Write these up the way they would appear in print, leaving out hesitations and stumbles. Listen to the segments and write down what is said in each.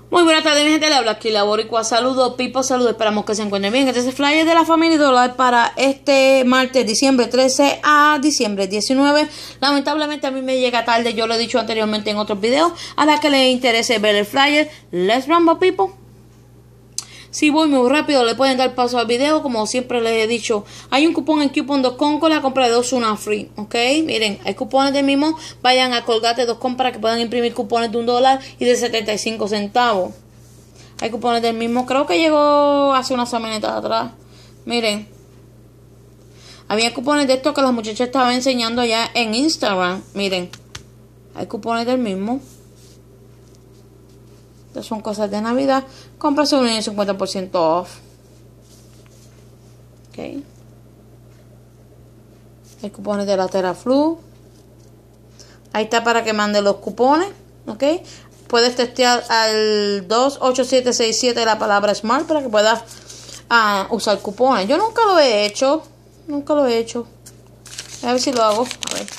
Muy buenas tardes, mi gente. Le habla aquí la Boricua. Saludos, Pipo. Saludos. Esperamos que se encuentren bien. Este es el flyer de la familia Dollar para este martes, diciembre 13 a diciembre 19. Lamentablemente a mí me llega tarde. Yo lo he dicho anteriormente en otros videos. A la que les interese ver el flyer, let's rumble, Pipo. Si voy muy rápido, le pueden dar paso al video. Como siempre les he dicho, hay un cupón en coupon.com con la compra de 2, 1 free. Ok, miren, hay cupones del mismo. Vayan a Colgate.com para que puedan imprimir cupones de $1 y de 75 centavos. Hay cupones del mismo. Creo que llegó hace unas semanitas atrás. Miren, había cupones de estos que las muchachas estaban enseñando ya en Instagram. Miren, hay cupones del mismo. Estas son cosas de Navidad. Cómprase uno y 50% off. Ok. Hay cupones de la Teraflu. Ahí está para que mande los cupones. Ok. Puedes testear al 28767 la palabra Smart para que puedas usar cupones. Yo nunca lo he hecho. Nunca lo he hecho. A ver si lo hago. A ver.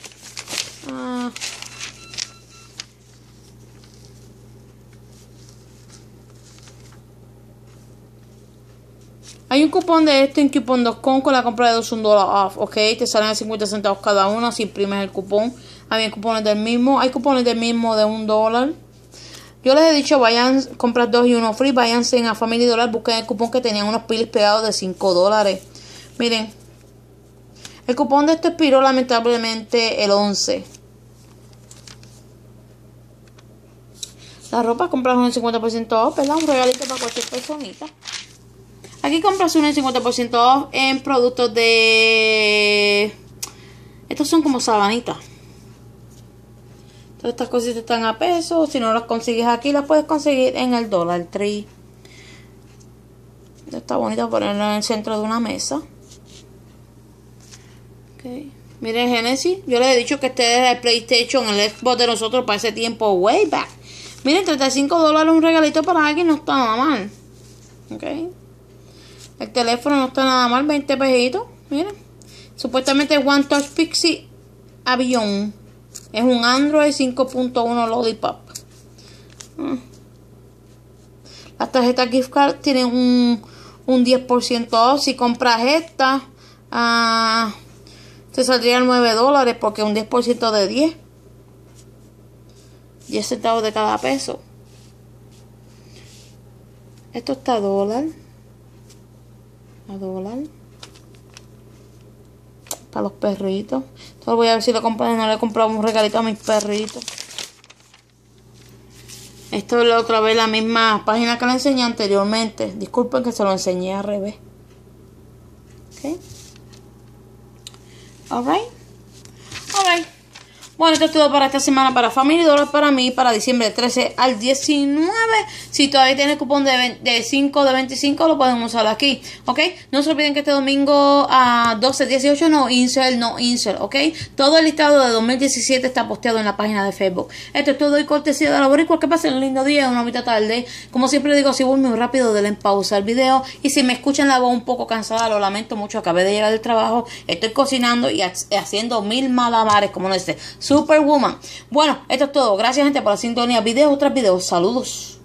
Hay un cupón de esto en coupon.com con la compra de 2 $1 off, ok, te salen a 50 centavos cada uno si imprimes el cupón. Hay cupones del mismo, hay cupones del mismo de $1. Yo les he dicho, vayan, compras 2 y 1 free, váyanse a Family Dollar, busquen el cupón que tenían unos piles pegados de $5. Miren, el cupón de esto expiró lamentablemente el 11. La ropa compras un 50% off, ¿verdad? Un regalito para cualquier personita. Aquí compras un 50% off en productos de... Estos son como sabanitas. Todas estas cositas están a peso. Si no las consigues aquí, las puedes conseguir en el Dollar Tree. Está bonito ponerlo en el centro de una mesa. Okay. Miren, Genesis. Yo les he dicho que este es el PlayStation, el Xbox de nosotros para ese tiempo, way back. Miren, $35 un regalito para alguien no está nada mal. Ok. El teléfono no está nada mal, 20 pesitos. Miren. Supuestamente One Touch Pixie Avión. Es un Android 5.1 Lollipop. Las tarjetas gift card tienen un 10% off. Si compras esta, te saldrían $9 porque un 10% de 10. 10 centavos de cada peso. Esto está a $1. A $1 para los perritos. Entonces voy a ver si lo compro. No le he comprado un regalito a mis perritos. Esto es otra vez la misma página que le enseñé anteriormente. Disculpen que se lo enseñé al revés. Ok. Alright. Alright. Bueno, esto es todo para esta semana para Family Dollar, para mí, para diciembre 13 al 19. Si todavía tiene cupón de 5 de 25, lo pueden usar aquí, ¿ok? No se olviden que este domingo a 12-18 no insert, ¿ok? Todo el listado de 2017 está posteado en la página de Facebook. Esto es todo y cortesía de la Boricua. Que pasen un lindo día, una bonita tarde. Como siempre digo, si voy muy rápido, denle en pausa el video. Y si me escuchan la voz un poco cansada, lo lamento mucho. Acabé de llegar del trabajo, estoy cocinando y haciendo mil malabares, como no dice Superwoman. Bueno, esto es todo. Gracias, gente, por la sintonía. Videos tras videos. Saludos.